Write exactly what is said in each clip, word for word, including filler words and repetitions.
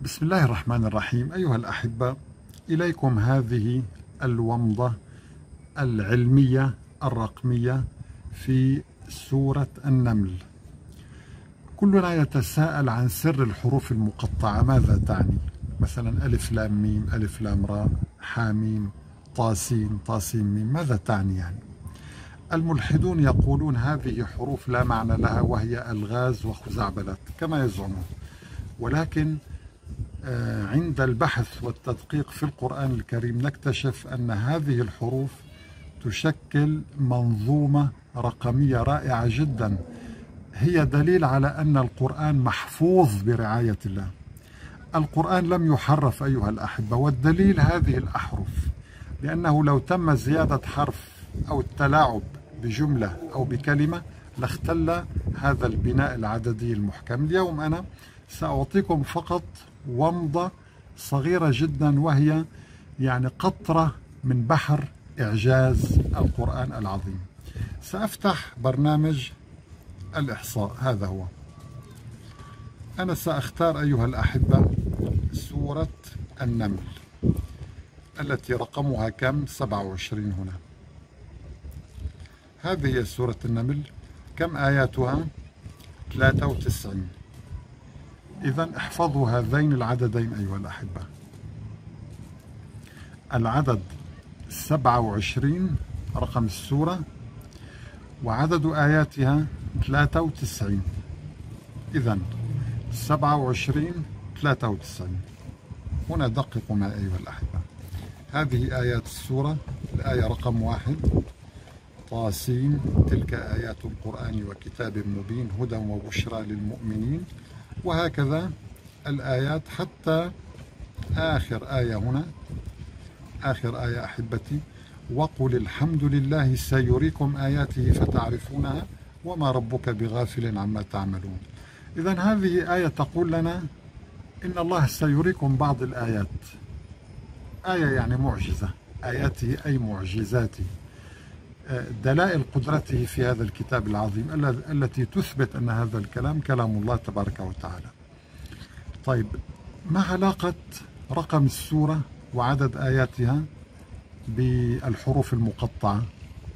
بسم الله الرحمن الرحيم. أيها الأحبة، إليكم هذه الومضة العلمية الرقمية في سورة النمل. كلنا يتساءل عن سر الحروف المقطعة، ماذا تعني؟ مثلا ألف لام ميم، ألف لام راء، حاميم، طاسين، طاسين ميم، ماذا تعني يعني؟ الملحدون يقولون هذه حروف لا معنى لها وهي ألغاز وخزعبلات كما يزعمون، ولكن عند البحث والتدقيق في القرآن الكريم نكتشف أن هذه الحروف تشكل منظومة رقمية رائعة جدا، هي دليل على أن القرآن محفوظ برعاية الله. القرآن لم يحرف أيها الأحبة، والدليل هذه الأحرف، لأنه لو تم زيادة حرف أو التلاعب بجملة أو بكلمة لاختل هذا البناء العددي المحكم. اليوم أنا سأعطيكم فقط ومضة صغيرة جدا، وهي يعني قطرة من بحر إعجاز القرآن العظيم. سأفتح برنامج الإحصاء، هذا هو. أنا سأختار أيها الأحبة سورة النمل التي رقمها كم؟ سبعة وعشرين. هنا هذه هي سورة النمل. كم آياتها؟ ثلاثة وتسعين. إذن احفظوا هذين العددين أيها الأحبة. العدد سبعة وعشرين رقم السورة، وعدد آياتها ثلاثة وتسعين. إذن سبعة وعشرين ثلاثة وتسعين. هنا دققوا معي أيها الأحبة. هذه آيات السورة. الآية رقم واحد: طاسين، تلك آيات القرآن وكتاب مبين هدى وبشرى للمؤمنين. وهكذا الآيات حتى آخر آية. هنا آخر آية أحبتي: وقل الحمد لله سيريكم آياته فتعرفونها وما ربك بغافل عما تعملون. إذن هذه آية تقول لنا إن الله سيريكم بعض الآيات. آية يعني معجزة، آياته أي معجزاته، دلائل قدرته في هذا الكتاب العظيم التي تثبت أن هذا الكلام كلام الله تبارك وتعالى. طيب، ما علاقة رقم السورة وعدد آياتها بالحروف المقطعة؟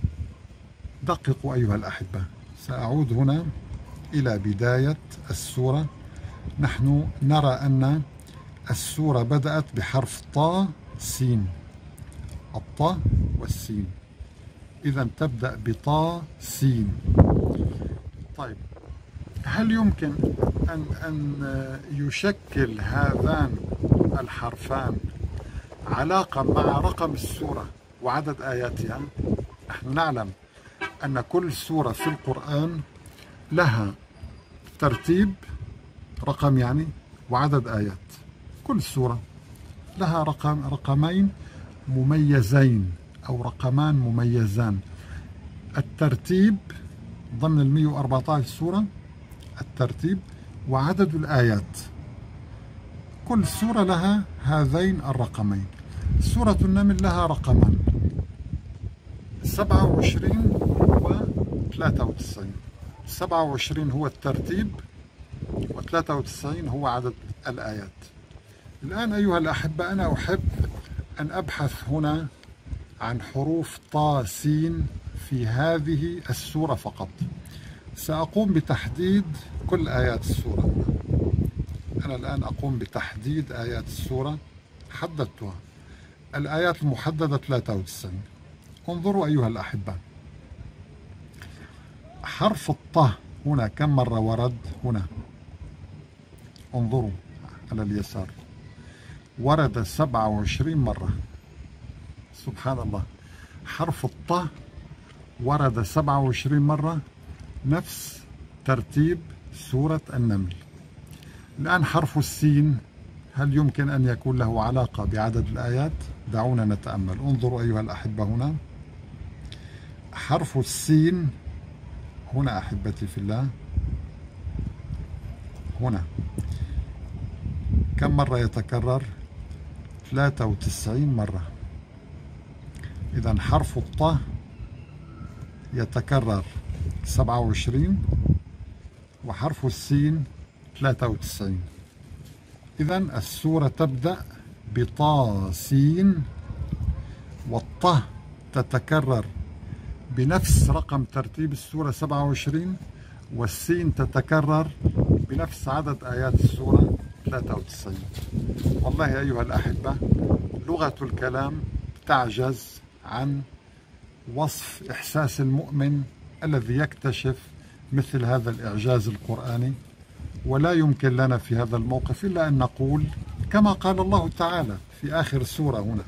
دققوا أيها الأحبة. سأعود هنا إلى بداية السورة. نحن نرى أن السورة بدأت بحرف طا سين، الطا والسين، إذا تبدأ بطا سين. طيب، هل يمكن أن أن يشكل هذان الحرفان علاقة مع رقم السورة وعدد آياتها؟ نحن نعلم أن كل سورة في القرآن لها ترتيب، رقم يعني، وعدد آيات. كل سورة لها رقم رقمين مميزين أو رقمان مميزان. الترتيب ضمن ال مئة وأربعة عشر سورة، الترتيب وعدد الآيات. كل سورة لها هذين الرقمين. سورة النمل لها رقمان، سبعة وعشرين و ثلاثة وتسعين. سبعة وعشرين هو الترتيب، و ثلاثة وتسعين هو عدد الآيات. الآن أيها الأحبة، أنا أحب أن أبحث هنا عن حروف طا سين في هذه السورة فقط. سأقوم بتحديد كل آيات السورة. أنا الآن أقوم بتحديد آيات السورة. حددتها. الآيات المحددة ثلاثة وتسعين. انظروا أيها الأحبة، حرف الطه هنا كم مرة ورد؟ هنا انظروا على اليسار، ورد سبعة وعشرين مرة. سبحان الله، حرف الطه ورد سبعة وعشرين مرة، نفس ترتيب سورة النمل. الآن حرف السين، هل يمكن أن يكون له علاقة بعدد الآيات؟ دعونا نتأمل. انظروا أيها الأحبة، هنا حرف السين، هنا أحبتي في الله، هنا كم مرة يتكرر؟ ثلاثة وتسعين مرة. إذن حرف الطه يتكرر سبعة وعشرين، وحرف السين ثلاثة وتسعين. إذن السورة تبدأ بطاسين، والطه تتكرر بنفس رقم ترتيب السورة سبعة وعشرين، والسين تتكرر بنفس عدد آيات السورة ثلاثة وتسعين. والله أيها الأحبة، لغة الكلام تعجز عن وصف إحساس المؤمن الذي يكتشف مثل هذا الإعجاز القرآني، ولا يمكن لنا في هذا الموقف إلا أن نقول كما قال الله تعالى في آخر السورة هنا: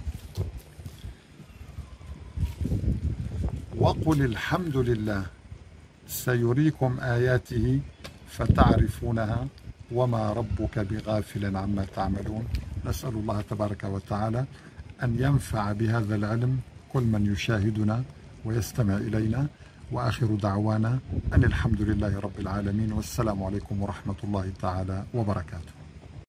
وقل الحمد لله سيريكم آياته فتعرفونها وما ربك بغافل عما تعملون. نسأل الله تبارك وتعالى أن ينفع بهذا العلم كل من يشاهدنا ويستمع إلينا، وآخر دعوانا أن الحمد لله رب العالمين، والسلام عليكم ورحمة الله تعالى وبركاته.